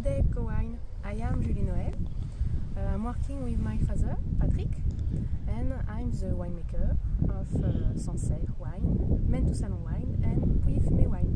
day, cowine. I am Julie Noël. I'm working with my father, Patrick, and I'm the winemaker of Sancerre wine, Men to Salon wine, and Puy Fumé wine.